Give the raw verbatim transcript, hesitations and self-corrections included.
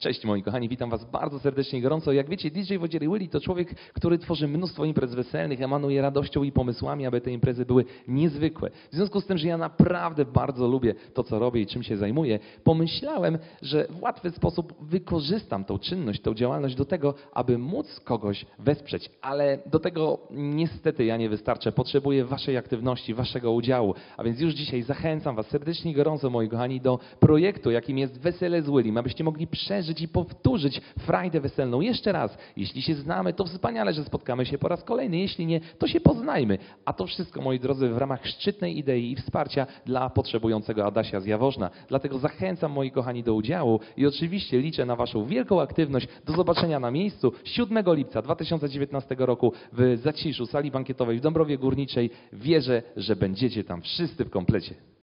Cześć moi kochani, witam was bardzo serdecznie i gorąco. Jak wiecie, D J Wodziry Willy to człowiek, który tworzy mnóstwo imprez weselnych, emanuje radością i pomysłami, aby te imprezy były niezwykłe. W związku z tym, że ja naprawdę bardzo lubię to, co robię i czym się zajmuję, pomyślałem, że w łatwy sposób wykorzystam tą czynność, tą działalność do tego, aby móc kogoś wesprzeć. Ale do tego niestety ja nie wystarczę. Potrzebuję waszej aktywności, waszego udziału. A więc już dzisiaj zachęcam was serdecznie i gorąco, moi kochani, do projektu, jakim jest Wesele z Willym, abyście mogli przeżyć i powtórzyć frajdę weselną jeszcze raz. Jeśli się znamy, to wspaniale, że spotkamy się po raz kolejny. Jeśli nie, to się poznajmy. A to wszystko, moi drodzy, w ramach szczytnej idei i wsparcia dla potrzebującego Adasia z Jaworzna. Dlatego zachęcam, moi kochani, do udziału i oczywiście liczę na waszą wielką aktywność. Do zobaczenia na miejscu siódmego lipca dwa tysiące dziewiętnastego roku w Zaciszu, sali bankietowej w Dąbrowie Górniczej. Wierzę, że będziecie tam wszyscy w komplecie.